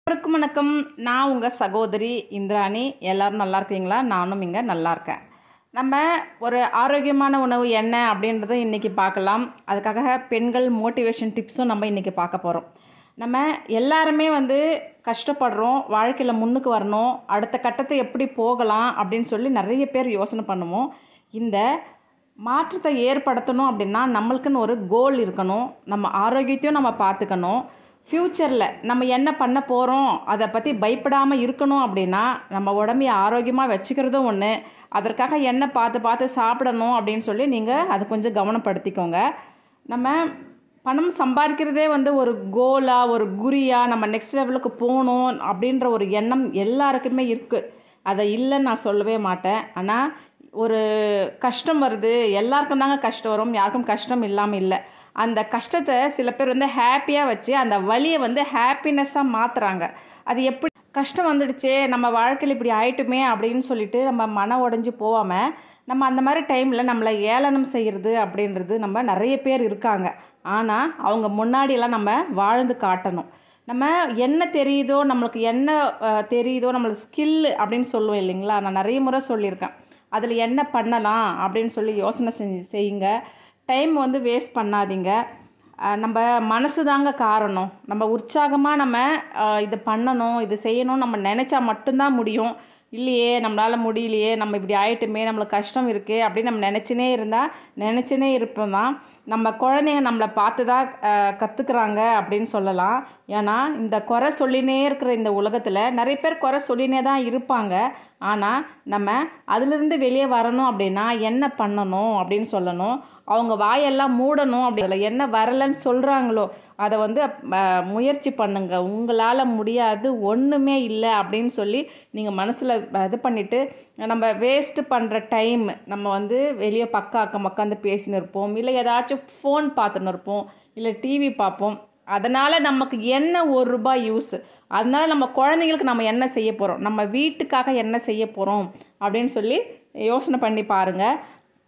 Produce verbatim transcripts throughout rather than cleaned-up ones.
அனைவருக்கும் வணக்கம். நான் உங்கள் சகோதரி இந்திராணி. எல்லோரும் நல்லா இருக்கீங்களா? நானும் இங்கே நல்லா இருக்கேன். நம்ம ஒரு ஆரோக்கியமான உணவு என்ன அப்படின்றத இன்றைக்கி பார்க்கலாம். அதுக்காக பெண்கள் மோட்டிவேஷன் டிப்ஸும் நம்ம இன்றைக்கி பார்க்க போகிறோம். நம்ம எல்லாருமே வந்து கஷ்டப்படுறோம், வாழ்க்கையில் முன்னுக்கு வரணும், அடுத்த கட்டத்தை எப்படி போகலாம் அப்படின்னு சொல்லி நிறைய பேர் யோசனை பண்ணுவோம். இந்த மாற்றத்தை ஏற்படுத்தணும் அப்படின்னா நம்மளுக்குன்னு ஒரு கோல் இருக்கணும். நம்ம ஆரோக்கியத்தையும் நம்ம பார்த்துக்கணும். ஃப்யூச்சரில் நம்ம என்ன பண்ண போகிறோம் அதை பற்றி பயப்படாமல் இருக்கணும். அப்படின்னா நம்ம உடம்பை ஆரோக்கியமாக வச்சுக்கிறதும் ஒன்று, அதற்காக என்ன பார்த்து பார்த்து சாப்பிடணும் அப்படின்னு சொல்லி நீங்கள் அதை கொஞ்சம் கவனப்படுத்திக்கோங்க. நம்ம பணம் சம்பாதிக்கிறதே வந்து ஒரு கோலாக, ஒரு குறியாக, நம்ம நெக்ஸ்ட் லெவலுக்கு போகணும் அப்படின்ற ஒரு எண்ணம் எல்லாருக்குமே இருக்குது. அதை இல்லைன்னு நான் சொல்லவே மாட்டேன். ஆனால் ஒரு கஷ்டம் வருது, எல்லாருக்கும் தாங்க கஷ்டம் வரும், யாருக்கும் கஷ்டம் இல்லாமல் இல்லை. அந்த கஷ்டத்தை சில பேர் வந்து ஹாப்பியாக வச்சு அந்த வலியை வந்து ஹாப்பினஸ்ஸாக மாற்றுறாங்க. அது எப்படி கஷ்டம் வந்துடுச்சே, நம்ம வாழ்க்கையில் இப்படி ஆயிட்டுமே அப்படின்னு சொல்லிட்டு நம்ம மன உடைஞ்சு போகாமல், நம்ம அந்த மாதிரி டைமில் நம்மளை ஏளனம் செய்கிறது அப்படின்றது நம்ம நிறைய பேர் இருக்காங்க. ஆனால் அவங்க முன்னாடியெல்லாம் நம்ம வாழ்ந்து காட்டணும். நம்ம என்ன தெரியுதோ, நம்மளுக்கு என்ன தெரியுதோ, நம்மளுக்கு ஸ்கில் அப்படின்னு சொல்லுவோம் இல்லைங்களா? நான் நிறைய முறை சொல்லியிருக்கேன். அதில் என்ன பண்ணலாம் அப்படின்னு சொல்லி யோசனை செஞ்சு செய்யுங்க. டைம் வந்து வேஸ்ட் பண்ணாதீங்க. நம்ம மனசு தாங்க காரணம். நம்ம உற்சாகமாக நம்ம இது பண்ணணும், இது செய்யணும் நம்ம நினச்சா மட்டும்தான் முடியும். இல்லையே நம்மளால் முடியலையே, நம்ம இப்படி ஆயிட்டுமே, நம்மளுக்கு கஷ்டம் இருக்குது அப்படின்னு நம்ம நினச்சினே இருந்தால் நினச்சினே இருப்போம் தான். நம்ம குழந்தைங்க நம்மளை பார்த்து தான் கற்றுக்குறாங்க அப்படின்னு சொல்லலாம். ஏன்னா இந்த குறை சொல்லினே இருக்கிற இந்த உலகத்தில் நிறைய பேர் குறை சொல்லினே தான் இருப்பாங்க. ஆனால் நம்ம அதிலிருந்து வெளியே வரணும் அப்படின்னா என்ன பண்ணணும் அப்படின்னு சொல்லணும். அவங்க வாயெல்லாம் மூடணும். அப்படி அதில் என்ன வரலைன்னு சொல்கிறாங்களோ அதை வந்து முயற்சி பண்ணுங்கள். உங்களால் முடியாது ஒன்றுமே இல்லை அப்படின்னு சொல்லி நீங்கள் மனசில் இது பண்ணிவிட்டு, நம்ம வேஸ்ட்டு பண்ணுற டைம் நம்ம வந்து வெளியே பக்கம் உட்காந்து பேசின்னு இருப்போம், இல்லை ஏதாச்சும் ஃபோன் பார்த்துன்னு இருப்போம், இல்லை டிவி பார்ப்போம். அதனால் நமக்கு என்ன ஒரு ரூபாய் யூஸ்? அதனால் நம்ம குழந்தைங்களுக்கு நம்ம என்ன செய்ய போகிறோம், நம்ம வீட்டுக்காக என்ன செய்ய போகிறோம் அப்படின்னு சொல்லி யோசனை பண்ணி பாருங்கள்.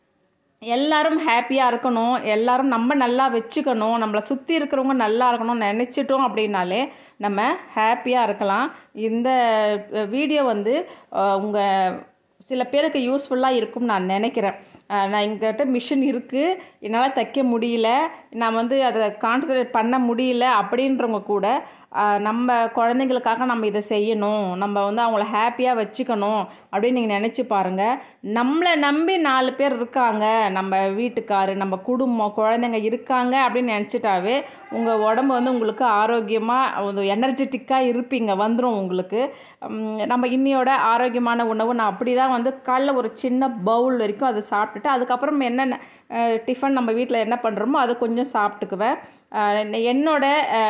எல்லாரும் ஹாப்பியாக இருக்கணும், எல்லாரும் நம்ம நல்லா வச்சுக்கணும், நம்மளை சுற்றி இருக்கிறவங்க நல்லா இருக்கணும்னு நினச்சிட்டோம் அப்படின்னாலே நம்ம ஹாப்பியாக இருக்கலாம். இந்த வீடியோ வந்து உங்கள் சில பேருக்கு யூஸ்ஃபுல்லாக இருக்கும்னு நான் நினைக்கிறேன். நான் எங்கிட்ட மிஷின் இருக்குது, என்னால் தைக்க முடியல, நான் வந்து அதை கான்சன்ட்ரேட் பண்ண முடியல அப்படின்றவங்க கூட நம்ம குழந்தைங்களுக்காக நம்ம இதை செய்யணும், நம்ம வந்து அவங்கள ஹாப்பியாக வச்சுக்கணும் அப்படின்னு நீங்கள் நினச்சி பாருங்கள். நம்மளை நம்பி நாலு பேர் இருக்காங்க, நம்ம வீட்டுக்காரு, நம்ம குடும்பம், குழந்தைங்க இருக்காங்க அப்படின்னு நினச்சிட்டாவே உங்கள் உடம்பு வந்து உங்களுக்கு ஆரோக்கியமாக ஒரு எனர்ஜெட்டிக்காக இருப்பீங்க, வந்துடும் உங்களுக்கு. நம்ம இன்னையோட ஆரோக்கியமான உணவு நான் அப்படி தான் வந்து காலைல ஒரு சின்ன பவுல் வரைக்கும் அதை சாப்பிட்டுட்டு அதுக்கப்புறம் என்னென்ன டிஃபன் நம்ம வீட்டில் என்ன பண்ணுறோமோ அதை கொஞ்சம் சாப்பிட்டுக்குவேன். என்னோட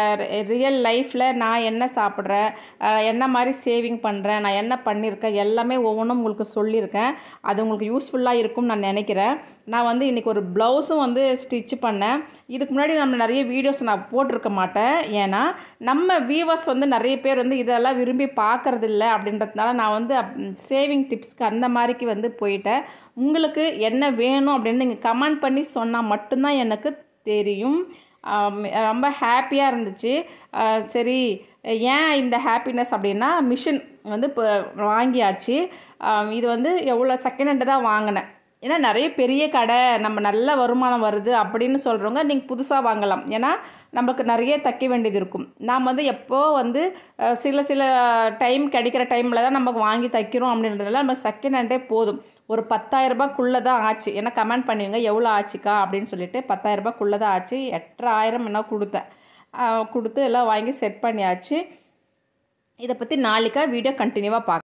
ரியல் லைஃப்பில் நான் என்ன சாப்பிட்றேன், என்ன மாதிரி சேவிங் பண்ணுறேன், நான் என்ன பண்ணியிருக்கேன் எல்லாமே ஒவ்வொன்றும் உங்களுக்கு சொல்லியிருக்கேன். அது உங்களுக்கு யூஸ்ஃபுல்லாக இருக்கும்னு நான் நினைக்கிறேன். நான் வந்து இன்றைக்கி ஒரு ப்ளவுஸும் வந்து ஸ்டிச் பண்ணேன். இதுக்கு முன்னாடி நம்ம நிறைய வீடியோஸ் நான் போட்டிருக்க மாட்டேன். ஏன்னா நம்ம வியூவர்ஸ் வந்து நிறைய பேர் வந்து இதெல்லாம் விரும்பி பார்க்குறதில்ல அப்படின்றதுனால நான் வந்து சேவிங் டிப்ஸ்க்கு அந்த மாதிரிக்கு வந்து போயிட்டேன். உங்களுக்கு என்ன வேணும் அப்படின்னு நீங்கள் கமெண்ட் பண்ணி சொன்னால் மட்டும்தான் எனக்கு தெரியும். ரொம்ப ஹாப்பியாக இருந்துச்சு. சரி, ஏன் இந்த ஹாப்பினஸ் அப்படின்னா மிஷின் வந்து இப்போ வாங்கியாச்சு. இது வந்து எவ்வளோ செகண்ட் ஹேண்டு தான் வாங்கினேன். ஏன்னா நிறைய பெரிய கடை, நம்ம நல்ல வருமானம் வருது அப்படின்னு சொல்கிறவங்க நீங்கள் புதுசாக வாங்கலாம். ஏன்னா நம்மளுக்கு நிறைய தைக்க வேண்டியது இருக்கும். நாம் வந்து எப்போ வந்து சில சில டைம் கிடைக்கிற டைமில் தான் நமக்கு வாங்கி தைக்கிறோம் அப்படின்றதுனால நம்ம செகண்ட் ஹேண்டே போதும். ஒரு பத்தாயிரரூபாக்குள்ளே தான் ஆச்சு. ஏன்னா கமெண்ட் பண்ணுவீங்க எவ்வளோ ஆச்சுக்கா அப்படின்னு சொல்லிட்டு. பத்தாயிரரூபாக்குள்ளே தான் ஆச்சு. எட்டாயிரம் என்ன கொடுத்தேன். கொடுத்து எல்லாம் வாங்கி செட் பண்ணியாச்சு. இதை பற்றி நாளைக்கா வீடியோ கண்டினியூவாக பார்க்க